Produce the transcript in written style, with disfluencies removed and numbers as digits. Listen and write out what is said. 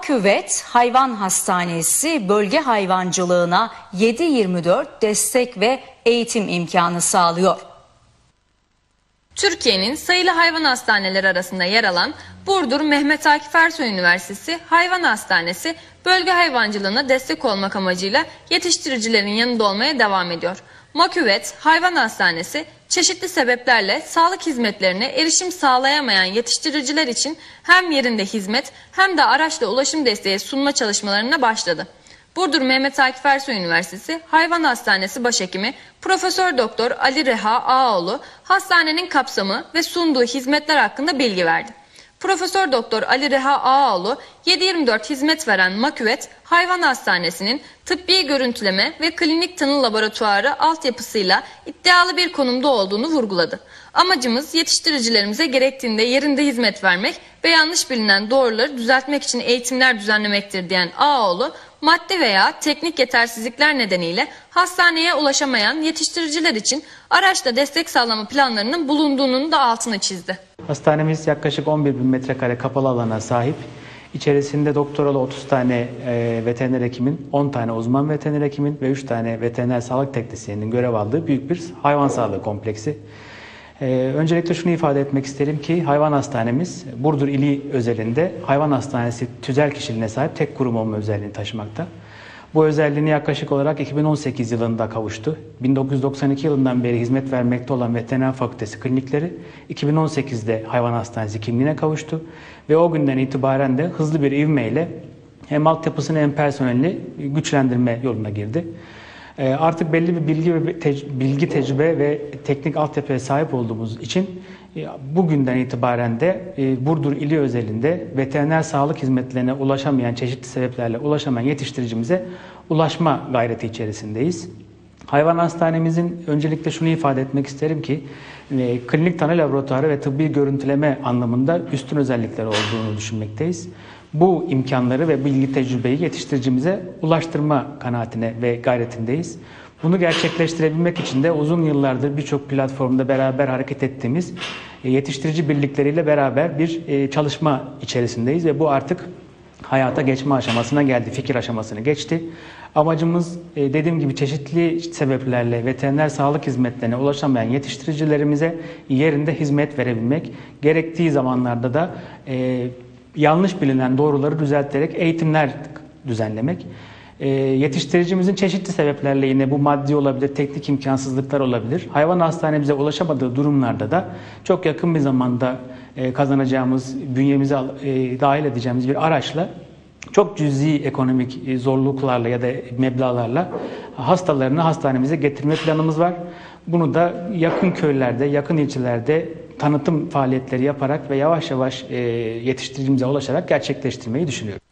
Maküvet Hayvan Hastanesi bölge hayvancılığına 7/24 destek ve eğitim imkanı sağlıyor. Türkiye'nin sayılı hayvan hastaneleri arasında yer alan Burdur Mehmet Akif Ersoy Üniversitesi Hayvan Hastanesi bölge hayvancılığına destek olmak amacıyla yetiştiricilerin yanında olmaya devam ediyor. Maküvet Hayvan Hastanesi çeşitli sebeplerle sağlık hizmetlerine erişim sağlayamayan yetiştiriciler için hem yerinde hizmet hem de araçla ulaşım desteği sunma çalışmalarına başladı. Burdur Mehmet Akif Ersoy Üniversitesi Hayvan Hastanesi Başhekimi Profesör Doktor Ali Reha Ağaoğlu hastanenin kapsamı ve sunduğu hizmetler hakkında bilgi verdi. Profesör Doktor Ali Reha Ağaoğlu 7/24 hizmet veren Maküvet Hayvan Hastanesi'nin tıbbi görüntüleme ve klinik tanı laboratuvarı altyapısıyla iddialı bir konumda olduğunu vurguladı. Amacımız yetiştiricilerimize gerektiğinde yerinde hizmet vermek ve yanlış bilinen doğruları düzeltmek için eğitimler düzenlemektir diyen Ağaoğlu, maddi veya teknik yetersizlikler nedeniyle hastaneye ulaşamayan yetiştiriciler için araçla destek sağlama planlarının bulunduğunun da altını çizdi. Hastanemiz yaklaşık 11.000 metrekare kapalı alana sahip. İçerisinde doktoralı 30 tane veteriner hekimin, 10 tane uzman veteriner hekimin ve 3 tane veteriner sağlık teknisyeninin görev aldığı büyük bir hayvan sağlığı kompleksi. Öncelikle şunu ifade etmek isterim ki hayvan hastanemiz Burdur ili özelinde hayvan hastanesi tüzel kişiliğine sahip tek kurum olma özelliğini taşımakta. Bu özelliğini yaklaşık olarak 2018 yılında kavuştu. 1992 yılından beri hizmet vermekte olan veteriner fakültesi klinikleri 2018'de hayvan hastanesi kimliğine kavuştu. Ve o günden itibaren de hızlı bir ivmeyle hem altyapısını hem personelini güçlendirme yoluna girdi. Artık belli bir bilgi, tecrübe ve teknik altyapıya sahip olduğumuz için bugünden itibaren de Burdur ili özelinde veteriner sağlık hizmetlerine ulaşamayan, çeşitli sebeplerle ulaşamayan yetiştiricimize ulaşma gayreti içerisindeyiz. Hayvan hastanemizin öncelikle şunu ifade etmek isterim ki klinik tanı laboratuvarı ve tıbbi görüntüleme anlamında üstün özellikler olduğunu düşünmekteyiz. Bu imkanları ve bilgi tecrübeyi yetiştiricimize ulaştırma kanaatine ve gayretindeyiz. Bunu gerçekleştirebilmek için de uzun yıllardır birçok platformda beraber hareket ettiğimiz yetiştirici birlikleriyle beraber bir çalışma içerisindeyiz ve bu artık hayata geçme aşamasına geldi, fikir aşamasını geçti. Amacımız dediğim gibi çeşitli sebeplerle veteriner sağlık hizmetlerine ulaşamayan yetiştiricilerimize yerinde hizmet verebilmek, gerektiği zamanlarda da yanlış bilinen doğruları düzelterek eğitimler düzenlemek. Yetiştiricimizin çeşitli sebeplerle yine bu maddi olabilir, teknik imkansızlıklar olabilir. Hayvan hastanemize ulaşamadığı durumlarda da çok yakın bir zamanda kazanacağımız, bünyemize dahil edeceğimiz bir araçla çok cüzi ekonomik zorluklarla ya da meblağlarla hastalarını hastanemize getirme planımız var. Bunu da yakın köylerde, yakın ilçelerde tanıtım faaliyetleri yaparak ve yavaş yavaş yetiştiricimize ulaşarak gerçekleştirmeyi düşünüyoruz.